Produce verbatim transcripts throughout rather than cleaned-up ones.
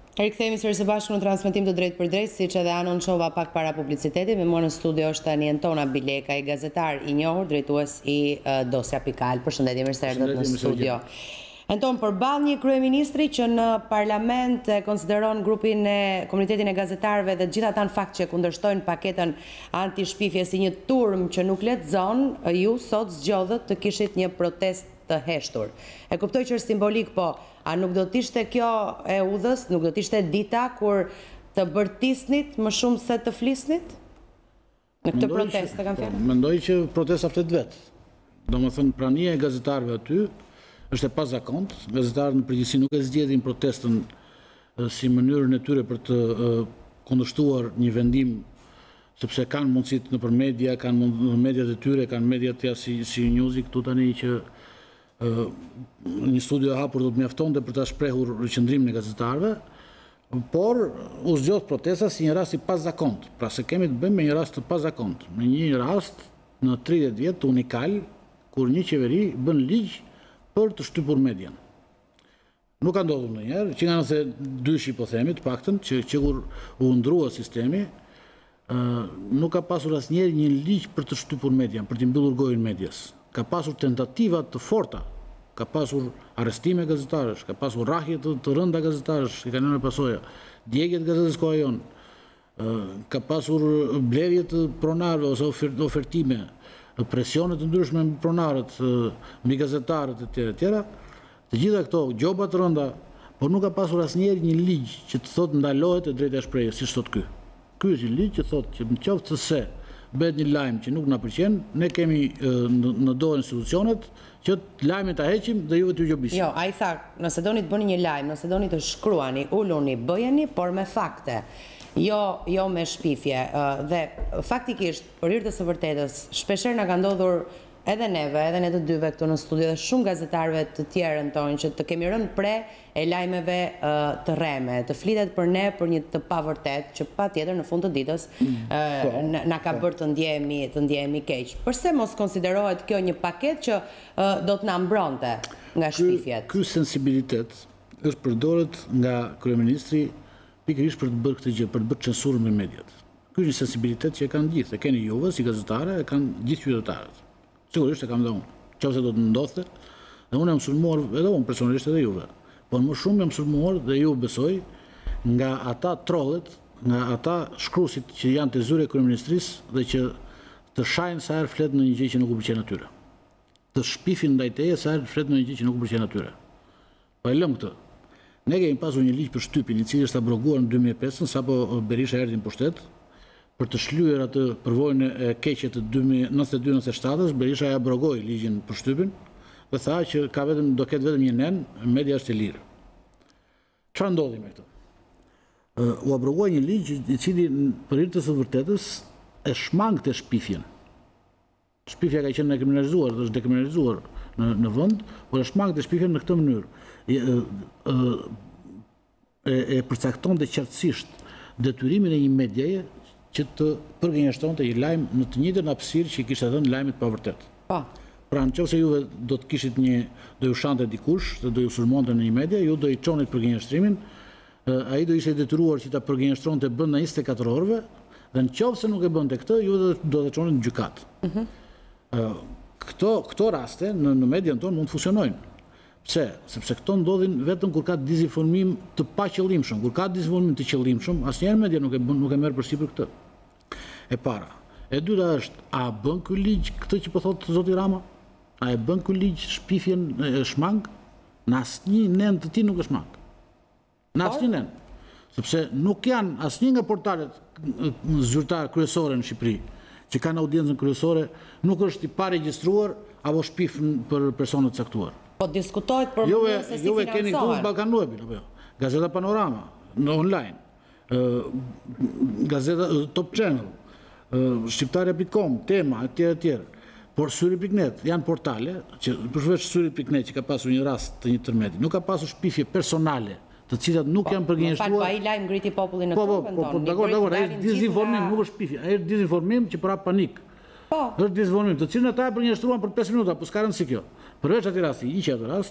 Rikthehemi sërish së bashku në transmetim të drejtë për drejtë, siç edhe anonçova pak para publicitetit. Me mua në studio është Nientona Bileka, i gazetar i njohur, drejtues i uh, Dosja Pikal. Përshëndetje, mirë se erdhët në studio. Anton, përballë një kryeministri që në parlament e konsideron grupin e komunitetin e gazetarëve dhe gjithë ata në fakt që kundërshtojnë paketën anti-shpifje si një turm që nuk lexon, ju sot zgjodhët të kishit një protestë të heshtur. E kuptoj që është simbolik, po a nuk do t'ishte kjo e udhës, nuk do t'ishte dita kur të bërtisnit më shumë se të flisnit? Në këtë protestë të kam fjalën. Mendoj që protesta flet vetë. Domethënë prania e gazetarëve aty është e pazakont. Gazetarët në përgjithësi nuk e zgjedhin protestën si mënyrën e tyre për të kundërshtuar një vendim, sepse kanë mundësit në për media, kanë mediat e tyre, kanë mediat tja si, si Newsi këtu tani që uh, një studio e hapur do të mjaftonte për ta shprehur qëndrimin e gazetarëve, por u zgjodh protesta si një rast i pazakont. Pra se kemi të bëjmë me një rast të pazakont, me një rast në tridhjetë vjet unikal, kur një qeveri bën ligj për të shtypur median. Nuk ka ndodhur ndonjëherë, që nga nëse dyshi po themi të paktën, që, që kur u ndrua sistemi, uh, nuk ka pasur asnjëherë një ligj për të shtypur median, për të mbyllur gojën medias. Ka pasur tentativa të forta, ka pasur arrestime gazetarësh, ka pasur rrahje të, të rënda gazetarësh, i kanë në pasoja, djegjet gazetës Koha Jon, uh, ka pasur blerje të pronarëve ose ofer, ofertime, presionet të ndryshme mbi pronarët, mbi gazetarët e tjera, tjera, të gjitha këto gjoba të rënda, por nuk ka pasur asnjëherë një ligj që të thotë ndalohet e drejta e shprehjes, siç thot ky. Ky është një ligj që thotë që nëse se bëhet një lajm që nuk na pëlqen, ne kemi në dorë institucionet që lajmin ta heqim dhe juve t'ju gjobisim. Jo, ai tha, nëse doni të bëni një lajm, nëse doni të shkruani, uluni, bëjeni, por me fakte. Jo, jo me shpifje. Dhe faktikisht, për hir të së vërtetës, shpeshherë na ka ndodhur edhe neve, edhe ne të dyve këtu në studio dhe shumë gazetarëve të tjerë tonë që të kemi rënë pre e lajmeve uh, të rreme, të flitet për ne për një të pavërtet që patjetër në fund të ditës uh, na ka bërë të ndjehemi të ndjehemi keq. Përse mos konsiderohet kjo një paket që uh, do të na mbronte nga shpifjet? Ky sensibilitet është përdoret nga kryeministri pikërisht për të bërë këtë gjë, për të bërë censurën me mediat. Ky është një sensibilitet që e kanë gjithë, e keni juve si gazetare, e kanë gjithë qytetarët. Sigurisht e kam dhe unë, qofse do të ndodhte, dhe unë jam sulmuar edhe unë personalisht edhe juve, por më shumë jam sulmuar dhe ju besoj nga ata trollet, nga ata shkruesit që janë të zyre e kryeministrisë dhe që të shajnë sa herë flet në një gjë që nuk u pëlqen atyre. Të shpifin ndaj teje sa herë flet në një gjë që nuk u pëlqen atyre. Po e lëm këtë. Ne kemi pasur një ligj për shtypin, i cili është abroguar në dy mijë e pesë, sapo Berisha erdhi në pushtet, për të shlyer atë përvojën e keqe të nëntëdhjetë e dy nëntëdhjetë e shtatë, Berisha e abrogoi ligjin për shtypin dhe tha që ka vetëm do ketë vetëm një nen, media është e lirë. Çfarë ndodhi me këtë? U abrogoi një ligj i cili për hir të së vërtetës e shmangte shpifjen. Shpifja ka qenë dekriminalizuar, dhe është dekriminalizuar në, në vend, por e shmangte shpifjen në këtë mënyrë. E, e, e, e përcaktonte qartësisht detyrimin e një medjaje që të përgënjeshtonte një lajm në të njëjtën hapësirë që i kishte dhënë lajmit pa vërtet. Po. Pra nëse juve do të kishit një, do ju shante dikush, dhe do ju sulmonte në një media, ju do i çonit përgënjeshtrimin, ai do ishte detyruar që ta përgënjeshtronte brenda njëzet e katër orëve, dhe nëse nuk e bënte këtë, ju do të çonit në gjykat. Mm-hmm. Këto, këto raste në, në median tonë mund të funksionojnë. Pse? Sepse këto ndodhin vetëm kur ka dizinformim të paqëllimshëm. Kur ka dizinformim të qëllimshëm, asnjëherë media nuk e bën, nuk e merr përsipër këtë. E para. E dyta është, a bën ky ligj këtë që po thotë zoti Rama? A e bën ky ligj shpifjen e shmang? Në asnjë nen të tij nuk është shmang. Në asnjë nen. Sepse nuk janë asnjë nga portalet zyrtare kryesore në Shqipëri që kanë audiencën kryesore, nuk është i paregjistruar apo shpif për persone të caktuar. Po diskutohet për juve, se si juve keni financohen. këtu Ballkan Web, apo jo? Gazeta Panorama në online, uh, Gazeta uh, Top Channel, uh, Shqiptarja punkt com, Tema, etj etj. Por Syri punkt net janë portale që përveç Syri punkt net që ka pasur një rast të një tërmeti, nuk ka pasur shpifje personale, të cilat nuk po, janë përgjigjëstuar. Po, ai lajm ngriti popullin në po, trupën po, tonë. Po, dakor, dakor, ai është dizinformim, nuk është shpifje, ai është dizinformim që prap panik. Po. Është dizinformim, të cilën ata e përgjigjëstruan për pesë minuta, po s'ka rëndësi kjo. Përveç atij rasti, hiqja atë rast,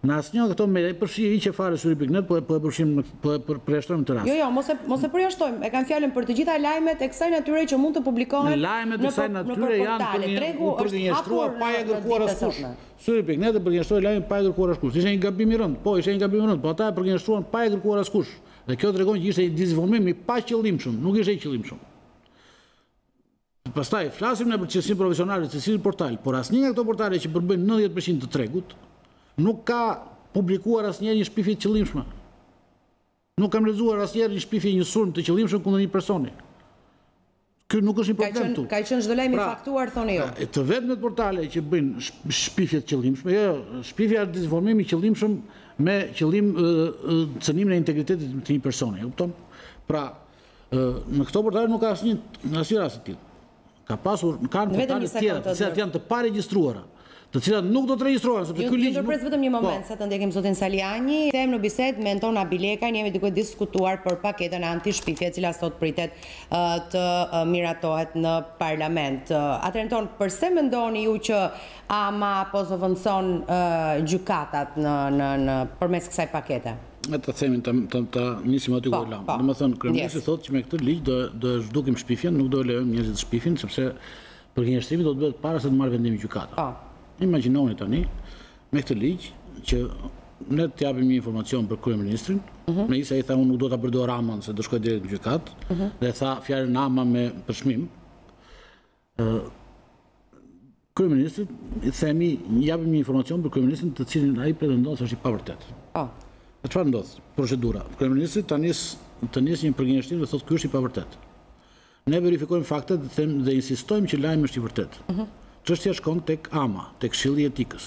Në asnjë nga këto media, përfshi i që fare syri pikë net, po po e përfshim po e përjashtojmë të rast. Jo, jo, mos e mos e përjashtojmë. E kanë fjalën për të gjitha lajmet e kësaj natyre që mund të publikohen. Lajmet e kësaj natyre janë Tregu për të njëstruar pa e kërkuar askush. Syri pikë net e përgjashtroi lajmin pa e kërkuar askush. Ishte një gabim i rënd. Po, ishte një gabim i rënd, po ata e përgjashtruan pa e kërkuar askush. Dhe kjo tregon që ishte një dezinformim i paqëllimshëm, nuk ishte i qëllimshëm. Pastaj flasim në përgjithësi profesionale të cilit portal, por asnjë nga këto portale që përbëjnë nëntëdhjetë përqind të tregut nuk ka publikuar asnjëherë një shpifje të qëllimshme. Nuk kam lexuar asnjëherë një shpifje një sulm të qëllimshëm kundër një personi. Ky nuk është një problem këtu. Ka qenë çdo lajm i faktuar thoni ju. Të vetmet portale që bëjnë shpifje të qëllimshme, jo, shpifja është dezinformim i qëllimshëm me qëllim cënimin e integritetit të një personi, e kupton? Pra, në këto portale nuk ka asnjë asnjë rast të tillë. Ka pasur, kanë portale të tjera, të cilat janë të paregjistruara, të cilat nuk do të regjistrohen sepse ky ligj. Ju ndërpres vetëm një moment, sa të ndjekim zotin Saliani. Them në bisedë me Antona Bilekaj, jemi duke diskutuar për paketën anti-shpifje, e cila sot pritet të miratohet në parlament. Atëherë Anton, përse mendoni ju që ama apo zëvendëson gjykatat në në në përmes kësaj pakete? Me të themin të nisim aty ku e lam. Domethënë, kryeministri thotë që me këtë ligj do do zhdukim shpifjen, nuk do lejojmë njerëzit të shpifin, sepse përgjigjëstrimi do të bëhet para se të marrë vendimin gjykata. Imagjinoni tani me këtë ligj që ne të japim një informacion për kryeministrin, megjithëse ai tha unë nuk do ta përdor Ramën se do shkoj deri në gjykat, dhe tha fjalën Rama me përshmim. Kryeministrit i themi, japim një informacion për kryeministrin të cilin ai pretendon se është i pavërtet. E çfarë ndodh? Procedura. Kryeministri ta nis të nis një përgjigjëstrim dhe thotë ky është i pavërtet. Ne verifikojmë faktet dhe them dhe insistojmë që lajmi është i vërtetë. Çështja shkon tek ama, tek Këshilli i Etikës.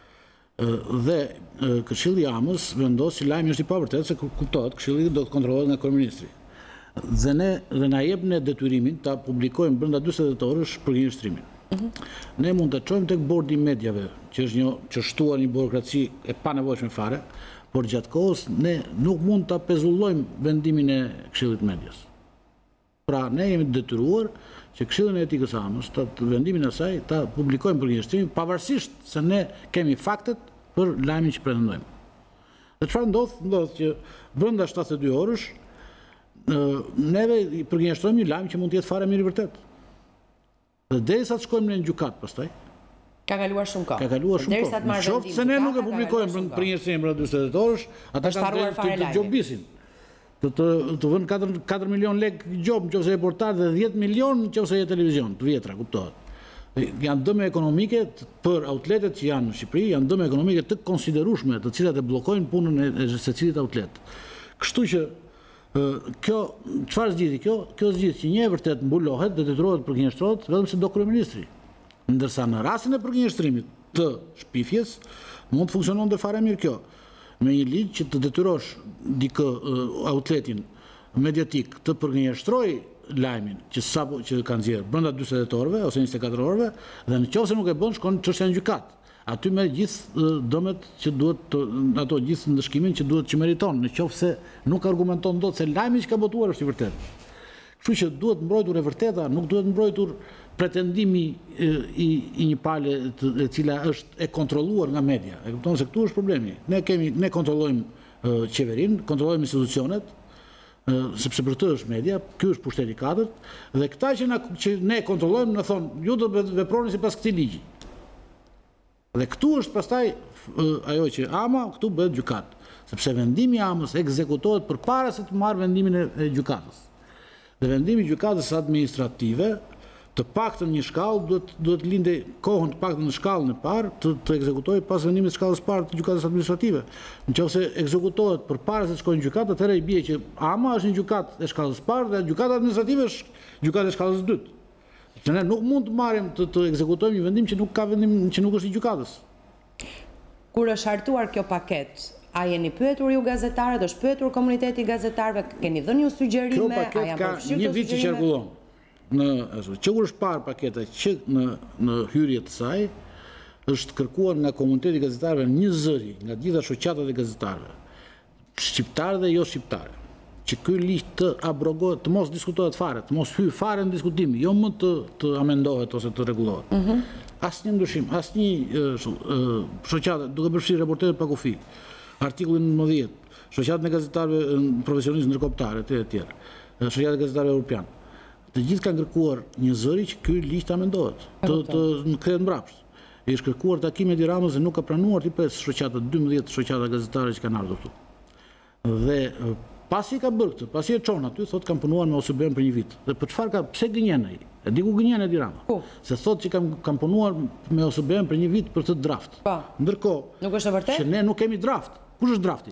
Dhe Këshilli i Amës vendos që lajmi është i pavërtetë, se kuptohet Këshilli do të kontrollohet nga kryeministri. Dhe ne dhe na jep ne detyrimin ta publikojmë brenda dymbëdhjetë orësh përgjigjëstrimin. Ne mund të çojmë tek bordi i mediave, që është një që shtuar një burokraci e panevojshme fare, por gjatë kohës ne nuk mund ta pezullojmë vendimin e Këshillit Medias. Pra ne jemi të detyruar që Këshilli i Etikës së Amës të vendimin e saj ta publikojmë përgjigjëstrimin pavarësisht se ne kemi faktet për lajmin që pretendojmë. Dhe çfarë ndodh? Ndodh që brenda shtatëdhjetë e dy orësh neve i përgjigjëstrojmë një lajm që mund të jetë fare mirë i vërtet. Dhe derisa të shkojmë në gjykat pastaj, ka kaluar shumë kohë. Ka kaluar shumë kohë. Në qoftë se ne nuk e publikojmë përgjigjëstrimin brenda dymbëdhjetë orësh, ata kanë të gjobisin. Të të vënë katër milion lek gjob nëse e portal dhe dhjetë milion nëse e televizion, të vjetra, kuptohet. Janë dëme ekonomike për outletet që janë në Shqipëri, janë dëme ekonomike të konsiderueshme, të cilat e bllokojnë punën e secilit outlet. Kështu që kjo çfarë zgjidhi kjo? Kjo zgjidh që një e vërtet mbulohet dhe detyrohet të përgjigjëstrohet vetëm se do kryeministri. Ndërsa në rastin e përgjigjëstrimit të shpifjes mund të funksiononte fare mirë kjo. Me një ligj që të detyrosh dikë outletin mediatik të përgjigjëstrojë lajmin që sapo që kanë nxjerrë brenda dymbëdhjetë orëve ose njëzet e katër orëve, dhe nëse nuk e bën shkon çështja në gjykat. Aty me gjithë dëmet që duhet ato gjithë ndëshkimin që duhet që meriton, nëse nuk argumenton dot se lajmi që ka botuar është i vërtetë. Kështu që duhet mbrojtur e vërteta, nuk duhet mbrojtur pretendimi i një pale e cila është e kontrolluar nga media. E kupton se këtu është problemi. Ne kemi ne kontrollojmë qeverinë, kontrollojmë institucionet, sepse për të është media, ky është pushteti i katërt, dhe këta që na që ne kontrollojmë na thonë, ju do të veproni sipas këtij ligji. Dhe këtu është pastaj ajo që ama këtu bëhet gjykat, sepse vendimi i amës ekzekutohet përpara se të marrë vendimin e gjykatës. Dhe vendimi i gjykatës administrative të paktën një shkallë duhet duhet lindë kohën të paktën në shkallën e parë të të ekzekutohet pas vendimit të shkallës së parë të gjykatës administrative. Nëse ekzekutohet përpara se të shkojnë në gjykatë, atëherë i bie që ama është një gjykatë e shkallës së parë dhe gjykata administrative është gjykata e shkallës së dytë. Që ne nuk mund të marrim të, të ekzekutojmë një vendim që nuk ka vendim që nuk është i gjykatës. Kur është hartuar kjo paketë, a jeni pyetur ju gazetarët, është pyetur komuniteti i gazetarëve, keni dhënë ju sugjerime, kjo paket ka një vit që qarkullon. Në që kur është parë paketa që në në hyrje të saj është kërkuar nga komuniteti i gazetarëve një zëri nga gjitha shoqatat e gazetarëve, shqiptarë dhe jo shqiptarë, që ky ligj të abrogohet, të mos diskutohet fare, të mos hyjë fare në diskutim, jo më të të amendohet ose të rregullohet. asnjë ndryshim, asnjë shoqata, duke përfshirë reporterët pa kufi. Artikulli nëntëmbëdhjetë, shoqatën e gazetarëve profesionistë ndërkombëtarë të tjerë, shoqata e gazetarëve europian. Të gjithë kanë kërkuar një zëri që ky ligj ta amendohet, të të kthehet mbrapsht. I është kërkuar takimi Edi Ramës dhe nuk ka pranuar ti pesë shoqata, dymbëdhjetë shoqata gazetare që kanë ardhur këtu. Dhe pasi ka bërë këtë, pasi e çon aty, thotë kanë punuar me O S B-n për një vit. Dhe për çfarë ka, pse gënjen ai? E di ku gënjen Edi Rama. Se thotë që kanë kanë punuar me O S B-n për një vit për të draft. Ndërkohë, nuk është e vërtetë? Që ne nuk kemi draft. Kush është drafti?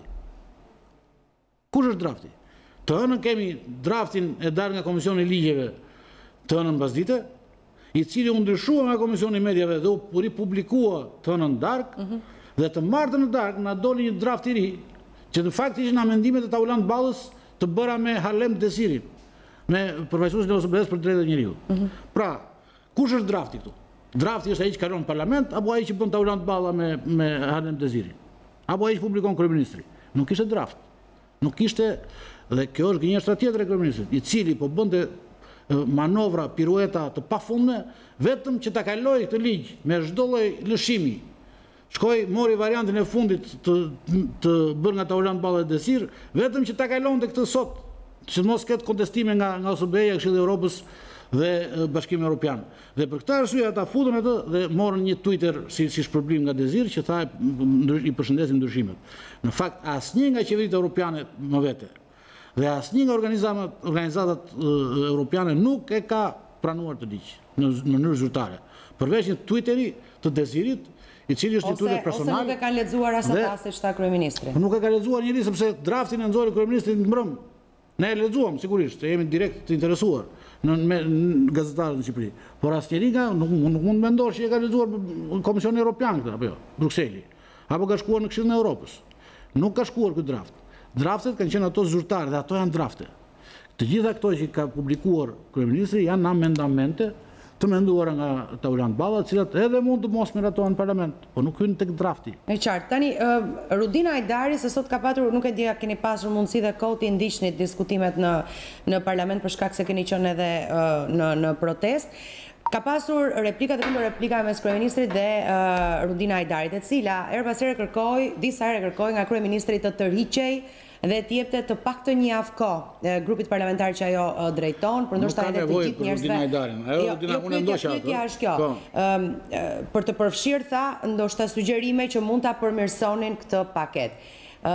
Kush është drafti? Të hënën kemi draftin e darë nga Komisioni i Ligjeve të hënën mbasdite, i cili u ndryshua nga Komisioni i Mediave dhe u ripublikua të hënën darkë, dhe të martën në darkë na doli një draft i ri, që në fakt ishin amendimet e Taulant Ballës të bëra me Harlem Desirin, me përfaqësuesin e O S B-s për drejtat e njeriut. Pra, kush është drafti këtu? Drafti është ai që kalon në parlament, apo ai që bën Taulant Balla me me Harlem Desirin? Apo ai që publikon kryeministri? Nuk ishte draft. Nuk ishte. Dhe kjo është gënjeshtra tjetër e kryeministrit, i cili po bënte manovra, pirueta të pafundme, vetëm që ta kaloi këtë ligj me çdo lloj lëshimi. Shkoi, mori variantin e fundit të të bërë nga Taulant Balla dhe Desir, vetëm që ta kalonte këtë sot, që mos ketë kontestime nga nga O S B-ja, Këshilli i Evropës dhe Bashkimi Evropian. Dhe për këtë arsye ata futën atë dhe morën një Twitter si si shpërblim nga Desir që tha i përshëndesin ndryshimet. Në fakt asnjë nga qeveritë europiane më vete dhe asnjë nga organizatat europiane nuk e ka pranuar të ligj në mënyrë zyrtare. Përveç një Twitteri të Desirit, i cili është një Twitter personal. Ose nuk e kanë lexuar as ata siç tha kryeministri. Nuk e ka lexuar njëri sepse draftin e nxori kryeministri në mbrëm. Ne e lexuam sigurisht, se jemi direkt të interesuar në gazetarët në Shqipëri. Por asnjëri nga nuk mund të mendosh që e ka lexuar Komisioni Evropian këtë apo jo, Brukseli, apo ka shkuar në Këshillin e Evropës. Nuk ka shkuar ky draft. Draftet kanë qenë ato zyrtare dhe ato janë drafte. Të gjitha këto që ka publikuar kryeministri janë amendamente të menduara nga Taulant Balla, të cilat edhe mund të mos miratohen në parlament, po nuk hyn tek drafti. E qartë. Tani Rudina Hajdari se sot ka patur, nuk e di a keni pasur mundësi dhe kohë të ndiqni diskutimet në në parlament për shkak se keni qenë edhe në në protest. Ka pasur replika dhe kundër replika mes kryeministrit dhe Rudina Hajdarit, e cila her pas here kërkoi, disa herë kërkoi nga kryeministri të tërhiqej dhe të jepte të paktën një javë kohë grupit parlamentar që ajo drejton, por ndoshta edhe të gjithë njerëzve. Ajo Rudina unë ndoshta është kjo. Për të përfshirë tha, ndoshta sugjerime që mund ta përmirësonin këtë paketë.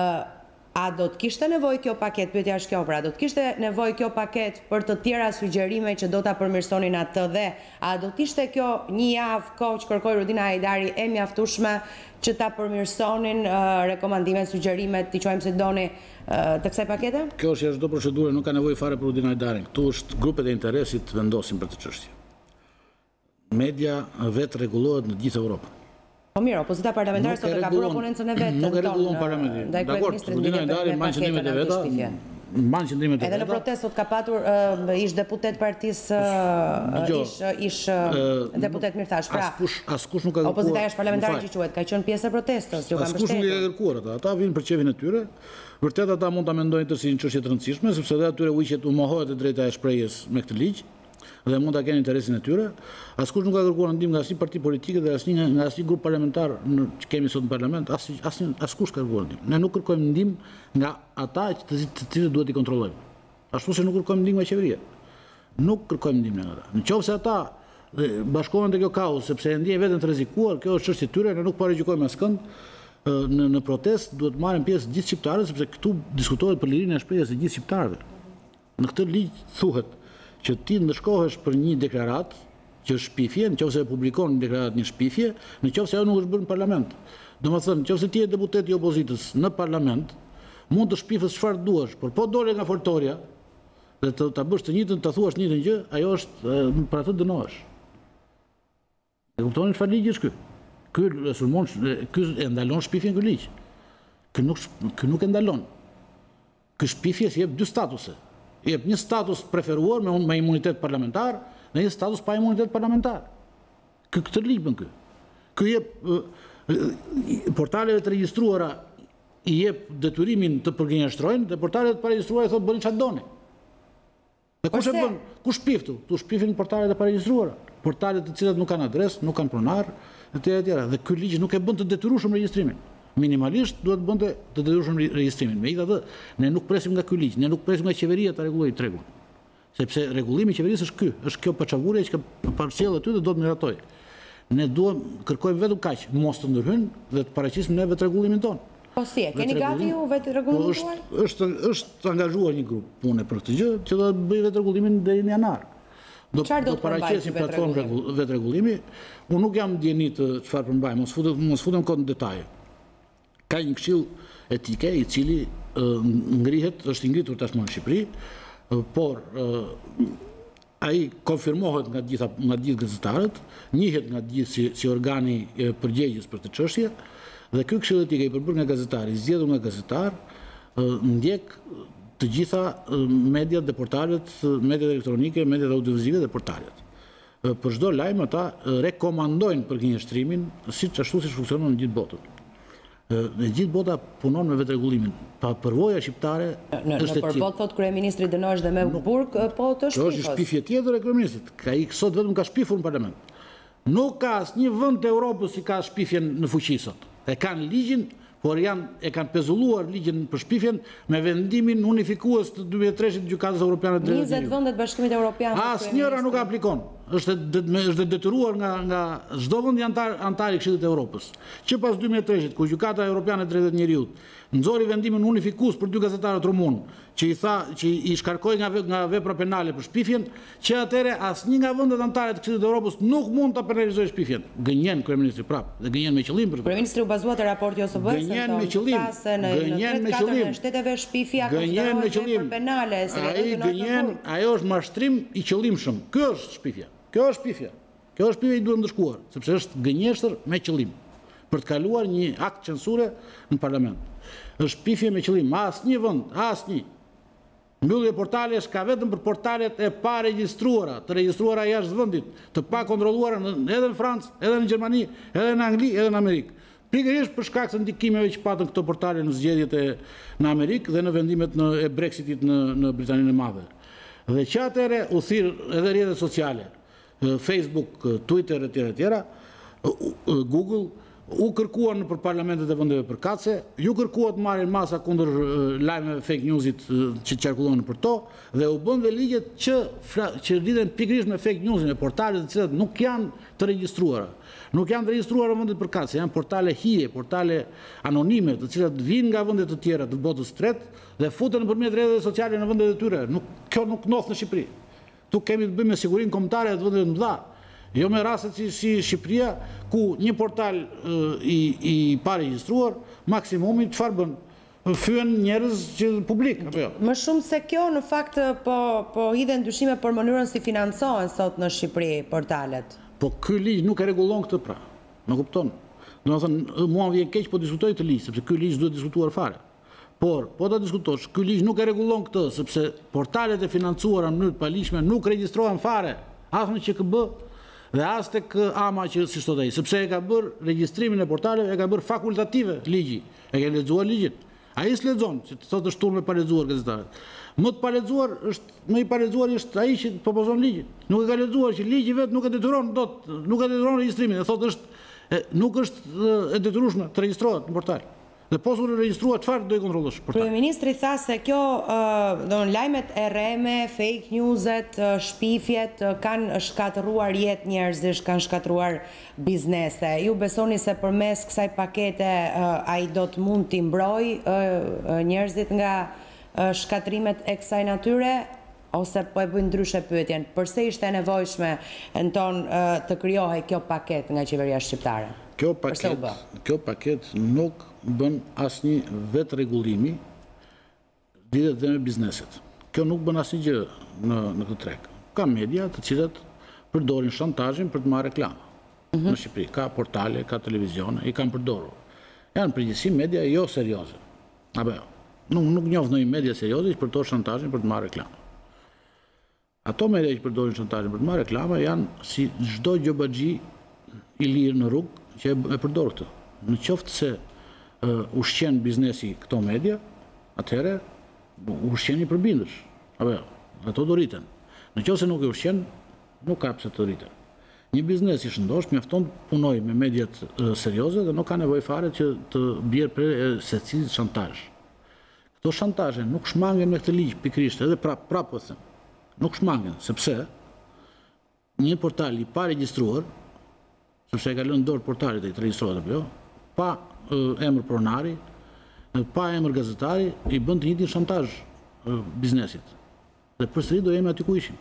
A do të kishte nevojë kjo paketë, pyetja është kjo, pra do të kishte nevojë kjo paketë për të tjera sugjerime që do ta përmirësonin atë dhe a do të ishte kjo një javë kohë që kërkoi Rudina Hajdari e mjaftueshme që ta përmirësonin rekomandimet, sugjerimet, ti quajmë se doni të kësaj pakete? Kjo është çdo procedurë, nuk ka nevojë fare për Rudina Hajdarin. Ktu është grupet e interesit vendosin për këtë çështje. Media vetë rregullohet në gjithë Evropën. Po mirë, opozita parlamentare sot e ka bërë oponencën e vetë. Nuk e rregullon parlamenti. Dakor, Rudina Hajdari mban qendrimet e veta. Mban qendrimet e veta. Edhe në protestë sot ka patur ish deputet partisë ish ish deputet mirëthash. Pra, askush askush nuk ka kërkuar. Opozita jashtëparlamentare që quhet, ka qenë pjesë e protestës, ju kanë mbështetur. Askush nuk e ka kërkuar ata. Ata vinë për çevin e tyre. Vërtet ata mund ta mendojnë të si një çështje të rëndësishme, sepse edhe atyre uqet u mohohet e drejta e shprehjes me këtë ligj dhe mund ta kenë interesin e tyre. Askush nuk ka kërkuar ndihmë nga asnjë parti politike dhe asnjë nga asnjë grup parlamentar që kemi sot në parlament, as asnjë askush ka kërkuar ndihmë. Ne nuk kërkojmë ndihmë nga ata të cilët duhet i kontrollojmë. Ashtu se nuk kërkojmë ndihmë nga qeveria. Nuk kërkojmë ndihmë nga ata. Nëse ata bashkohen te kjo kaos sepse e ndjejnë veten të rrezikuar, kjo është çështje e tyre, ne nuk po rregjikojmë askënd. Në në protestë duhet marrin pjesë gjithë shqiptarët sepse këtu diskutohet për lirinë e shprehjes së gjithë shqiptarëve. Në këtë ligj thuhet që ti ndëshkohesh për një deklaratë që është shpifje, nëse e publikon një deklaratë një shpifje, nëse ajo nuk është bërë në parlament. Domethënë, nëse ti je deputet i opozitës në parlament, mund të shpifësh çfarë duash, por po dole nga foltorja dhe të ta bësh të njëjtën, ta thuash të njëjtën gjë, ajo është për atë dënohesh. E kuptoni çfarë ligji është ky? Ky e sulmon, ky e ndalon shpifjen ky ligj. Ky nuk ky nuk e ndalon. Ky shpifje si jep dy statuse. Jep një status preferuar me, me imunitet parlamentar dhe një status pa imunitet parlamentar. Kë këtë ligj bën ky. Ky jep portaleve të regjistruara i jep detyrimin të përgjigjëstrojnë dhe portalet të paregjistruara thotë bëni çfarë doni. Dhe kush e bën? Kush shpiftu? Tu shpifin portalet e paregjistruara. portalet të cilat nuk kanë adres, nuk kanë pronar, e tjera tjera. Dhe ky ligj nuk e bën të detyrueshëm regjistrimin. Minimalisht duhet bënte të detyrueshëm regjistrimin. Megjithatë, ne nuk presim nga ky ligj, ne nuk presim nga qeveria ta rregullojë rregullin. Sepse rregullimi i qeverisë është ky, është kjo paçavurje që ka parcellë aty dhe do të miratoj. Ne duam kërkojmë vetëm kaq, mos të ndërhyjnë dhe të paraqisim ne vetë rregullimin ton. Po si e, keni gati ju vetë rregullimin tuaj? Është është angazhuar një grup pune për këtë gjë, që do të bëjë vetë rregullimin deri në janar. Do të paraqesim platformë vetë rregullimi. Unë nuk jam dieni të çfarë përmbaj, mos futem mos futem kot në detaje. Ka një këshill etike i cili ngrihet, është i ngritur tashmë në Shqipëri, por ai konfirmohet nga gjitha nga gjithë gazetarët, njihet nga gjithë si, si organi përgjegjës për këtë çështje, dhe ky këshill etik i përbërë nga gazetari, i zgjedhur nga gazetar, ndjek të gjitha mediat dhe portalet, mediat elektronike, mediat audiovizuale dhe portalet. Për çdo lajm ata rekomandojnë përgjigjëstrimin, siç ashtu siç funksionon në gjithë botën. Në gjithë bota punon me vetë rregullimin. Pa përvoja shqiptare është e tillë. Në përbot thot kryeministri dënohesh dhe me burg, po të shpifos. Kjo është shpifje tjetër e kryeministrit. Ai sot vetëm ka shpifur në parlament. Nuk ka asnjë vend të Europës që ka shpifjen në fuqi sot. E kanë ligjin, por janë e kanë pezulluar ligjin për shpifjen me vendimin unifikues të dy mijë e treshit Gjykatës Evropiane të Drejtave. njëzet vendet Bashkimit Evropian. Asnjëra nuk aplikon. Është është detyruar nga nga çdo vend antar antar i Këshillit të Evropës. Që pas dy mijë e treshit ku Gjykata Evropiane e Drejtave të Njerëzit nxori vendimin unifikues për dy gazetarët rumun, që i tha që i shkarkoi nga nga vepra penale për shpifjen, që atëre asnjë nga vendet anëtare të Këshillit të Evropës nuk mund ta penalizojë shpifjen. Gënjen kryeministri prap, dhe gënjen me qëllim për. Kryeministri u bazua te raporti O S B-s, gënjen me qëllim, gënjen me qëllim. Shteteve shpifja gënjen me qëllim penale, ai gënjen, ajo është mashtrim i qëllimshëm. Ky është shpifja. Kjo është shpifja. Kjo është shpifja i duhet ndëshkuar, sepse është gënjeshtër me qëllim për të kaluar një akt censure në parlament. Është shpifje me qëllim, asnjë vend, asnjë. Mbyllje portalesh ka vetëm për portalet e pa regjistruara, të regjistruara jashtë vendit, të pa kontrolluara edhe në Francë, edhe në Gjermani, edhe në Angli, edhe në Amerikë. Pikërisht për shkak të ndikimeve që patën këto portale në zgjedhjet e në Amerikë dhe në vendimet në e Brexitit në në Britaninë e Madhe. Dhe që atëre u thirr edhe rrjetet sociale, Facebook, Twitter etj etj, Google u kërkuan në për parlamentet e vendeve përkatëse, ju kërkuat marrin masa kundër lajmeve fake newsit që qarkullohen për to, dhe u bën dhe ligjet që që lidhen pikërisht me fake newsin, me portalet të cilat nuk janë të regjistruara. Nuk janë të regjistruara në vendet përkatëse, janë portale hije, portale anonime, të cilat vijnë nga vende të tjera të botës së tretë dhe futen nëpërmjet rrjeteve sociale në vendet e tyre. Nuk kjo nuk ndodh në Shqipëri. Tu kemi të bëjmë me sigurinë kombëtare të vendeve të mëdha. Jo me rastet si, si Shqipëria, ku një portal i, i pa regjistruar, maksimumi çfarë bën? Fyen njerëz që publik, apo jo? Më shumë se kjo në fakt po po hidhen dyshime për mënyrën si financohen sot në Shqipëri portalet. Po ky ligj nuk e rregullon këtë pra. Më kupton? Domethënë, mua vjen keq po diskutoj këtë ligj, sepse ky ligj duhet diskutuar fare. Por, po ta diskutosh, ky ligj nuk e rregullon këtë, sepse portalet e financuara në mënyrë të paligjshme nuk regjistrohen fare, as në Q K B dhe as tek ama që si thot ai, sepse e ka bërë regjistrimin e portaleve, e ka bërë fakultative ligji. E ka lexuar ligjin. Ai s'lexon, që thotë është turp me pa lexuar gazetarët. Më të pa lexuar është, më i pa lexuar është ai që propozon ligjin. Nuk e ka lexuar që ligji vet nuk e detyron dot, nuk e detyron regjistrimin, e thotë është nuk është e detyrueshme të regjistrohet në portal. Dhe po su regjistruar çfarë do i kontrollosh portal. Kryeministri tha se kjo, do në lajmet e rreme, fake newset, shpifjet kanë shkatëruar jetë njerëzish, kanë shkatëruar biznese. Ju besoni se përmes kësaj pakete ai do të mund t'i mbrojë njerëzit nga shkatrimet e kësaj natyre, ose po e bëjnë ndryshe pyetjen, përse ishte e nevojshme në ton të krijohej kjo paketë nga qeveria shqiptare? Kjo paket, kjo paket nuk bën asnjë vetë rregullimi lidhet dhe me bizneset. Kjo nuk bën asnjë gjë në në këtë treg. Ka media të cilat përdorin shantazhin për të marrë reklamë. Mm-hmm. Në Shqipëri ka portale, ka televizione, i kanë përdorur. Janë përgjithësi media jo serioze. Apo jo. Nuk nuk njoh ndonjë media serioze që përdor shantazhin për të marrë reklamë. Ato media që përdorin shantazhin për të marrë reklamë janë si çdo gjobaxhi i lirë në rrugë që e përdor këtë. Në qoftë se uh, ushqen biznesi këto media, atëherë ushqen i përbindësh. Apo jo, ato do rriten. Në qoftë se nuk e ushqen, nuk ka pse të rriten. Një biznes i shëndosh, mjafton të punoj me mediat serioze dhe nuk ka nevojë fare që të bjerë për secili shantazh. Këto shantazhe nuk shmangen me këtë ligj pikërisht, edhe prap prap po them. Nuk shmangen, sepse një portal i pa regjistruar, sepse e ka lënë dorë portalit e të regjistruar apo jo, pa emër pronari, pa emër gazetari, i bën të njëjtin shantazh biznesit. Dhe përsëri do jemi aty ku ishim.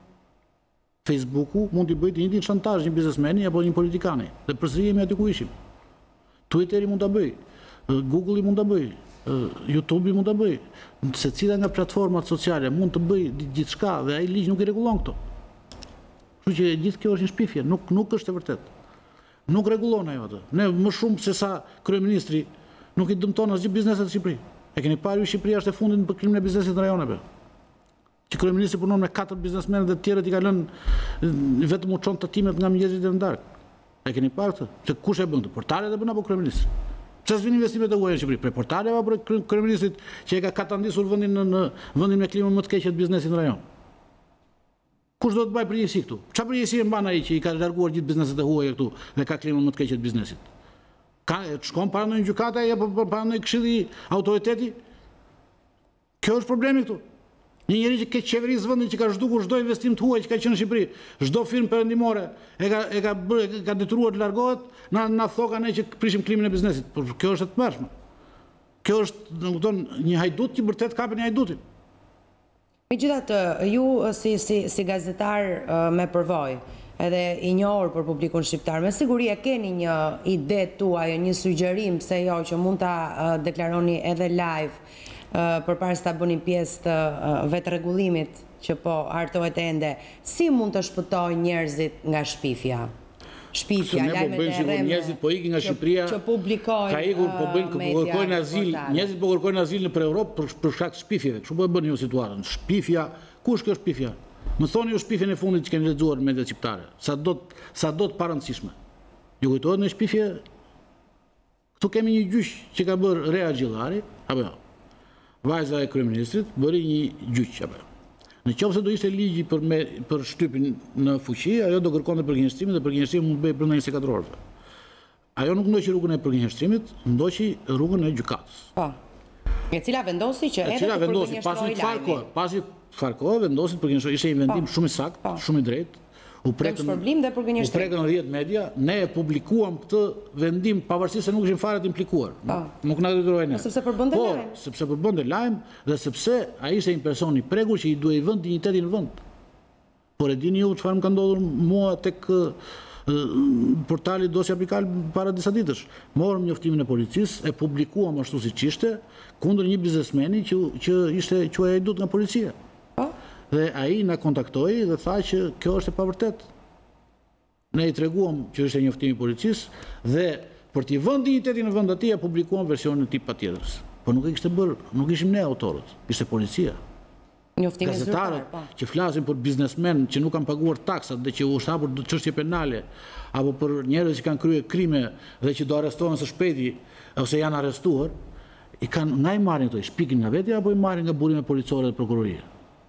Facebooku mund t'i bëjë të njëjtin shantazh një biznesmeni apo një politikani, dhe përsëri jemi aty ku ishim. Twitteri mund ta bëj, Google-i mund ta bëj, YouTube-i mund ta bëj, secila nga platformat sociale mund të bëj gjithçka dhe ai ligj nuk i rregullon këto. Kështu që gjithë kjo është një shpifje, nuk nuk është e vërtetë. Nuk rregullon ajo atë. Ne më shumë se sa kryeministri nuk i dëmton asgjë bizneset në Shqipëri. E keni parë ju Shqipëria është e fundit në krimin e biznesit në rajoneve. Që kryeministri punon me katër biznesmenë dhe të tjerët i ka lënë vetëm u çon tatimet nga mëngjesi deri në darkë. E keni parë këtë? Se kush e bën këtë? Portalet e bën apo kryeministri? Pse s'vin investimet e huaja në Shqipëri? Për portale apo për kryeministrit që e ka katandisur vendin në vendin me klimën më të keqe të biznesit në rajon? Kush do të bëjë përgjegjësi këtu? Çfarë përgjegjësi e mban ai që i ka larguar gjithë bizneset e huaja këtu dhe ka klimën më të keqe të biznesit? Ka shkon para në gjykata apo para në këshilli autoriteti? Kjo është problemi këtu. Një njeri që ke qeverisë vendin që ka zhdukur çdo investim të huaj që ka qenë në Shqipëri, çdo firmë perëndimore e ka e ka bërë ka detyruar të largohet, na na thoka ne që prishim klimën e biznesit. Por kjo është e tmerrshme. Kjo është, domethënë, një hajdut që vërtet kapën një hajdutin. Megjithatë, ju si si si gazetar me përvojë, edhe i njohur për publikun shqiptar, me siguri e keni një ide tuaj, një sugjerim se jo që mund ta deklaroni edhe live përpara se ta bëni pjesë të vetë rregullimit që po hartohet ende, si mund të shpëtojnë njerëzit nga shpifja? Shpifja, lajmet e rreme. Njerëzit po ikin nga Shqipëria. Që publikojnë. Ka ikur po bëjnë po kërkojnë azil, njerëzit po kërkojnë azil në për Europë për për shkak të shpifjeve. Kështu po e bën ju situatën. Shpifja, kush kjo shpifja? Më thoni ju shpifjen e fundit që keni lexuar në mediat shqiptare. Sa do sa do të parëndësishme. Ju kujtohet në shpifje? Ktu kemi një gjyq që ka bërë Rea Gjillari, apo jo? Vajza e kryeministrit bëri një gjyq apo. Në qoftë se do ishte ligji për me, për shtypin në fuqi, ajo do kërkonte përgjigjëstrimin dhe përgjigjëstrimi mund të bëhej brenda njëzet e katër orëve. Ajo nuk ndoqi rrugën e përgjigjëstrimit, ndoqi rrugën e gjykatës. Po. E cila vendosi që edhe të përgjigjëstrojë lajmin. Pasi çfarë kohë vendosi të përgjigjëstrojë, ishte një vendim shumë i saktë, shumë i drejtë. U prekën u prekën dhjetë media, ne e publikuam këtë vendim pavarësisht se nuk ishim fare të implikuar. Nuk na detyroi ne. Sepse përbënte lajm. Po, sepse përbënte lajm dhe sepse ai ishte një person i prekur që i duhej vënd dinjitetin në vend. Por e dini ju çfarë më ka ndodhur mua tek portali Dosja Pikal para disa ditësh. Morëm njoftimin e policisë, e publikuam ashtu siç ishte, kundër një biznesmeni që që ishte quajtur dut nga policia. Dhe ai na kontaktoi dhe tha që kjo është e pavërtetë. Ne i treguam që është njoftimi i policisë dhe për t'i vënë dinjitetin në vend atij e publikuam versionin e tij patjetër. Po nuk e kishte bërë, nuk ishim ne autorët, ishte policia. Njoftimi zyrtar, po. Që flasin për biznesmen që nuk kanë paguar taksat dhe që u shapur çështje penale apo për njerëz që kanë kryer krime dhe që do arrestohen së shpejti ose janë arrestuar, i kanë nga i marrin këto, i shpikin nga vetja apo i marrin nga burime policore dhe prokurorie.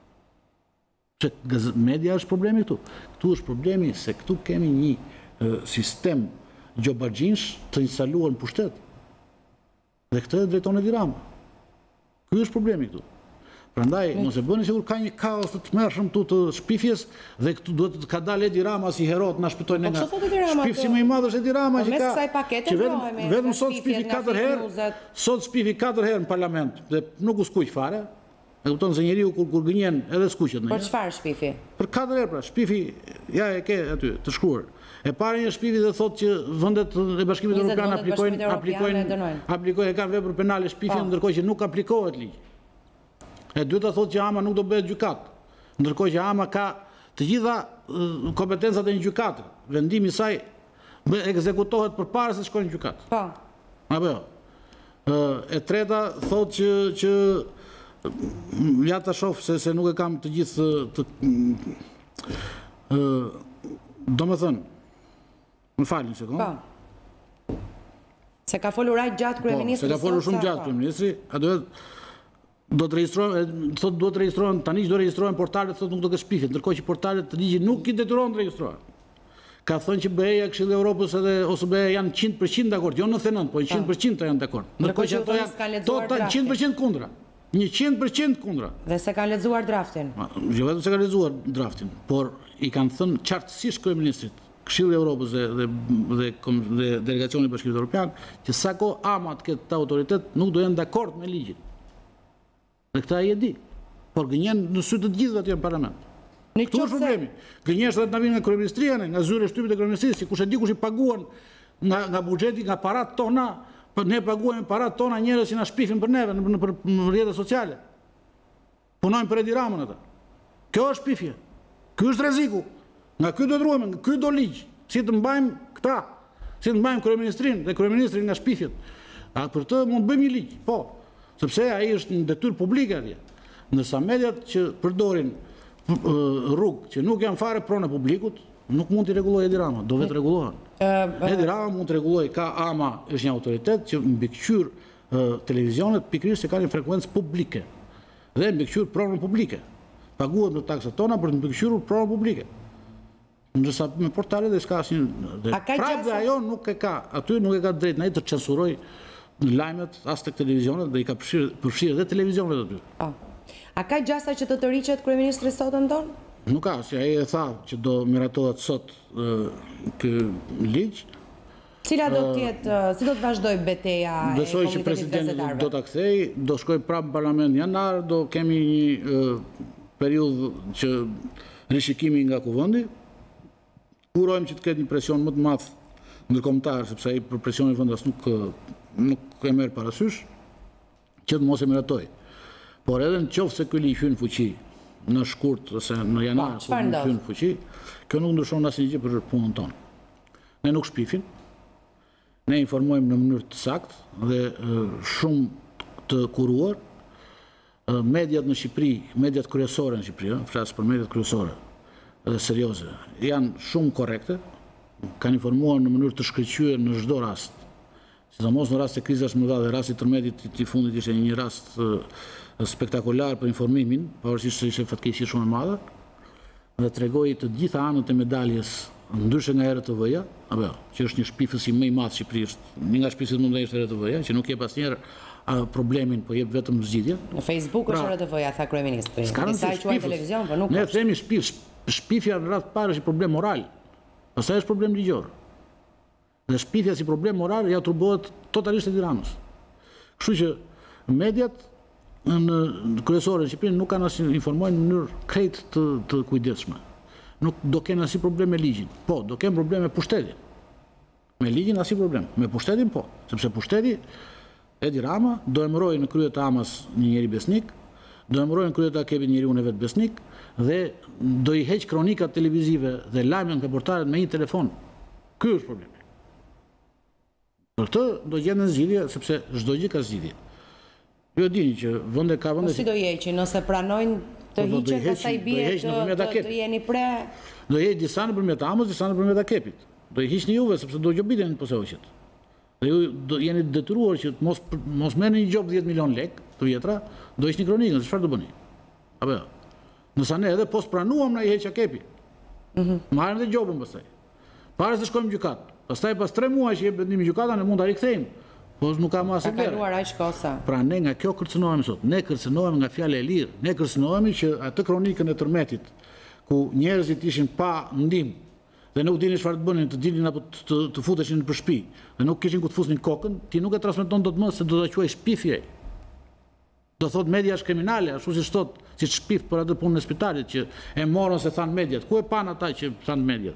Që media është problemi këtu. Këtu është problemi se këtu kemi një e, sistem gjobaxhinsh të instaluar në pushtet. Dhe këtë e drejton Edi Rama. Ky është problemi këtu. Prandaj, mos e bëni sikur ka një kaos të tmerrshëm këtu të shpifjes dhe këtu duhet të ka dalë Edi Rama si hero të na shpëtojë ne nga shpifsi më i madh është Edi Rama që ka që vetëm vetëm sot shpifi katër herë, sot shpifi katër herë në parlament dhe nuk u skuq fare. E kupton se njeriu kur kur gënjen edhe skuqet në. Për çfarë shpifi? Për katër herë pra, shpifi ja e ke aty të shkruar. E para një shpifi dhe thotë që vendet e Bashkimit Evropian aplikojnë aplikojnë aplikojnë e kanë vepër penale shpifin ndërkohë që nuk aplikohet ligj. E dyta thotë që ama nuk do bëhet gjykat, ndërkohë që ama ka të gjitha uh, kompetencat e një gjykate. Vendimi i saj ekzekutohet përpara se të shkojë në gjykat. Po. Apo jo. Uh, e treta thotë që që ja ta shoh se se nuk e kam të gjithë të ë domethënë më falni një sekond. Po. Se ka folur aq gjatë kryeministri. Se ka folur shumë gjatë kryeministri, a duhet do të regjistrohen, thotë duhet të regjistrohen tani që do regjistrohen portalet, thotë nuk do të shpifet, ndërkohë që portalet të ligjit nuk i detyron të regjistrohen. ka thënë që B E-ja, Këshilli i Evropës ose B E janë njëqind përqind dakord, jo nëntëdhjetë nëntë, po njëqind përqind janë dakord. Ndërkohë që ato janë njëqind përqind kundra. njëqind përqind kundra. Dhe se kanë lexuar draftin. Jo vetëm se kanë lexuar draftin, por i kanë thënë qartësisht kryeministrit, Këshilli i Evropës dhe dhe dhe delegacioni i Bashkimit Evropian që sa kohë ama të ketë të autoritet nuk do jenë dakord me ligjin. Dhe këta ai e di. Por gënjen në sy të gjithëve aty në parlament. Këtu është problemi. Gënjesht edhe na vinë nga kryeministria, nga zyra e shtypit e kryeministrisë, si kush e di kush i paguan nga nga buxheti, nga parat tona, po ne paguajmë parat tona njerëz që na shpifin për neve në për rrjetet sociale. Punojnë për Edi Ramën ata. Kjo është shpifje. Ky është rreziku. Nga ky do të ruhemi, nga ky do ligj. Si të mbajmë këta, si të mbajmë kryeministrin dhe kryeministrin nga shpifjet. A për të mund të bëjmë një ligj, po, sepse ai është një detyrë publike atje. Ndërsa mediat që përdorin rrugë që nuk janë fare pronë e publikut, nuk mund t'i rregullojë Edi Rama, do vetë rregullohen. Edi Rama mund të rregullojë, ka ama është një autoritet që mbikëqyr televizionet pikërisht se kanë një frekuencë publike dhe mbikëqyr pronën publike. Paguhet në taksat tona për të mbikëqyrur pronën publike. Ndërsa me portalet dhe s'ka asnjë. Prapë dhe ajo nuk e ka, aty nuk e ka drejt ai të censuroj lajmet as tek televizionet dhe i ka përfshirë dhe televizionet aty. A ka gjasa që të të riqet kryeministri sot ndon? Nuk ka, si ai e tha që do miratohet sot ky ligj. Cila do të jetë, si do të vazhdoj betejë e besoj që presidenti do ta kthej, do shkoj prapë në parlament në janar, do kemi një periudhë që rishikimi nga kuvendi. Urojmë që të ketë një presion më të madh ndërkombëtar, sepse ai për presionin vendas nuk nuk e merr parasysh, që të mos e miratoj. Por edhe në qoftë se ky ligj hyn në fuqi në shkurt ose në janar, kur hyn në fuqi, kjo nuk ndryshon asnjë gjë për punën tonë. Ne nuk shpifim, ne informojmë në mënyrë të saktë dhe shumë të kuruar. Mediat në Shqipëri, mediat kryesore në Shqipëri, flas për mediat kryesore dhe serioze, janë shumë korrekte, kanë informuar në mënyrë të shkëlqyer në çdo rast. Sidomos në rast të krizash më dha dhe rasti i tërmetit i fundit ishte një rast spektakolar për informimin, pavarësisht se ishte fatkeqësi shumë e madhe, dhe tregoi të gjitha anët e medaljes, ndryshe nga R T V-ja, apo që është një shpifës i më i madh në Shqipëri, një nga shpifësit më të mëdhenj është R T V-ja, që nuk jep asnjëherë problemin, po jep vetëm zgjidhje. Në Facebook është R T V-ja, tha kryeministri. Disa e quajnë televizion, po nuk. Ne themi shpif, shpifja në radhë parë është një problem moral, pastaj është problem ligjor. Dhe shpifja si problem moral ja turbohet totalisht Edi Ramës. Kështu që mediat në kryesore në Shqipëri nuk kanë asnjë informojnë në mënyrë krejt të, të kujdesshme. Nuk do kenë asnjë problem me ligjin. Po, do kenë problem me pushtetin. Me ligjin asnjë problem. Me pushtetin po, sepse pushteti Edi Rama do emërojë në krye të Amas një njeri besnik, do emërojë në krye të Akebit njeriu në vetë besnik dhe do i heq kronikat televizive dhe lajmet nga portalet me një telefon. Ky është problemi. Për këtë do gjenden zgjidhje sepse çdo gjë ka zgjidhje. Ju e dini që vende ka vende. Si do heqin nëse pranojnë të hiqet, pastaj bie të jeni pre. Do heq disa nëpërmjet Amës, disa nëpërmjet Akepit. Do i hiqni juve sepse do gjobiten po se hoqet. Dhe ju do jeni detyruar që mos mos merrni një gjop dhjetë milion lekë të vjetra, do hiqni kronikën, çfarë do bëni? Apo jo. Nëse ne edhe post pranuam na i heq Akepi. Mhm. Marrin dhe gjopën pastaj. Para se shkojmë gjykat. Pastaj pas tre muaj që jep vendimi gjykata ne mund ta rikthejmë. Po nuk ka më asnjë vlerë. Ka kaluar aq kosa. Pra ne nga kjo kërcënohemi sot. Ne kërcënohemi nga fjala e lirë. Ne kërcënohemi që atë kronikën e tërmetit ku njerëzit ishin pa ndihmë dhe nuk dinin çfarë të bënin, të dilnin apo të, të futeshin në shtëpi dhe nuk kishin ku të fusnin kokën, ti nuk e transmeton dot më se do ta quaj shpifje. Do thot media është kriminale, ashtu siç thot, siç shpif për atë punën e spitalit që e morën se than mediat. Ku e pan ata që than mediat?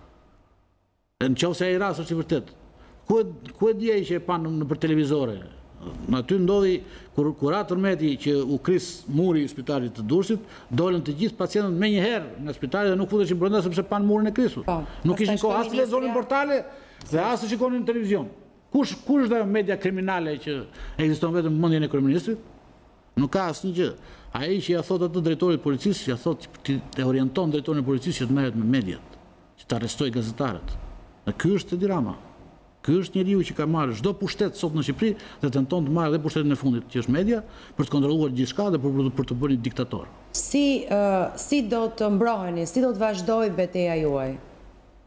Në qovë se e i rast është i vërtet. Ku e dje që e panë në për televizore? Në aty ndodhi, kur atë tërmeti që u kris muri i spitalit të Durrësit, dolën të gjithë pacientët me një herë nga spitalit dhe nuk futeshin brenda sepse panë murin e krisur. Nuk ishin kohë as të lexonin portale dhe as të shikonin në televizion. Kush është dhe media kriminale që ekziston vetëm në mendjen e kryeministrit? Nuk ka asnjë gjë. Ai që ja thot atë drejtorit policisë, ja thot të orienton drejtorin e policisë që të merret me mediat, që të arrestojë gazetarët. Dhe ky është Edi Rama. Ky është njeriu që ka marrë çdo pushtet sot në Shqipëri dhe tenton të marrë edhe pushtetin e fundit, që është media, për të kontrolluar gjithçka dhe për, për të bërë një diktator. Si uh, si do të mbroheni, si do të vazhdojë betejë juaj?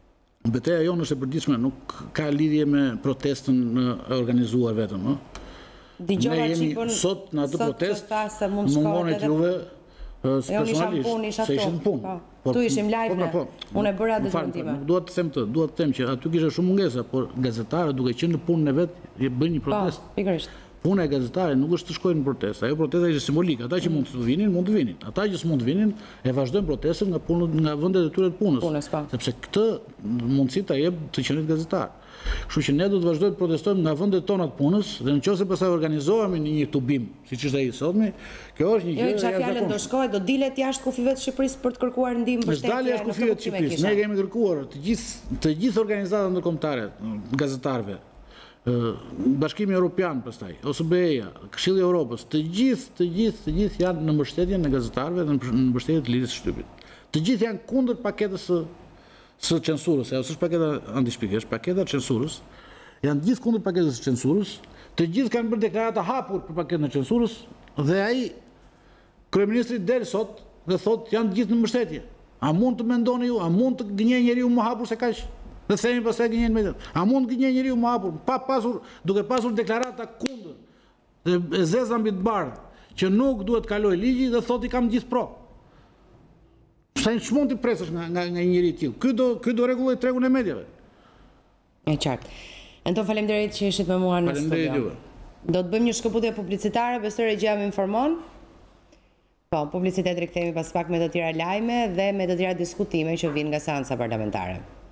Betejë jonë është e përditshme, nuk ka lidhje me protestën e organizuar vetëm, ë. Dëgjova Ne jemi çipën sot në atë protestë, se mund më shkohet ngonet edhe juve Jo, isha në punë, isha se ishin to. punë. Tu ishim live ne. Unë e bëra dëgjimin time. Nuk dua të them të, dua të them që aty kishte shumë mungesa, por gazetarët duke qenë në punën e vet, bëjnë një protestë. Po, pikërisht. Puna e gazetarëve nuk është të shkojnë në protestë. Ajo protesta ishte simbolike. Ata që mund të vinin, mund të vinin. Ata që s'mund të vinin, e vazhdojnë protestën nga punët, nga vendet e tyre të punës. Punës, po. Sepse këtë mundësi ta jep të qenit gazetar. Kështu që ne do të vazhdojmë të protestojmë nga vendet tona të punës, dhe nëse pastaj organizohemi në një tubim, siç është ai sotmi, kjo është një gjë Jo, e çfarë fjalën do shkohet, do dilet jashtë kufive të Shqipërisë për të kërkuar ndihmë mbështetje. Dalë jashtë kufive të Shqipërisë. Ne kemi kërkuar të gjithë të gjithë organizatat ndërkombëtare gazetarëve, Bashkimi Evropian pastaj, O S B E-ja, Këshilli i Evropës, të gjithë, të gjithë, të gjithë janë në mbështetjen e gazetarëve dhe në mbështetjen e lirisë së shtypit. Të gjithë janë kundër paketës së së censurës, ajo s'është paketa anti-shpike, është paketa e censurës. Janë të gjithë kundër paketës së censurës. Të gjithë kanë bërë deklarata hapur për paketën e censurës dhe ai kryeministri del sot dhe thotë janë të gjithë në mbështetje. A mund të mendoni ju, a mund të gënjej njeriu më hapur se kaq? Dhe themi pastaj gënjen me të. A mund të gënjej njeriu më hapur pa pasur duke pasur deklarata kundër dhe e zeza mbi të bardhë që nuk duhet kaloj ligji dhe thotë i kam gjithë pro. Pse ç'mund të presësh nga nga nga një njeri i tillë? Ky do ky do rregulloj tregun e mediave. E qartë. Anton, faleminderit që ishit me mua në studio. Faleminderit juve. Do të bëjmë një shkëputje publicitare, besoj regjia më informon. Po, publicitet rikthehemi pas pak me të tjera lajme dhe me të tjera diskutime që vijnë nga seanca parlamentare.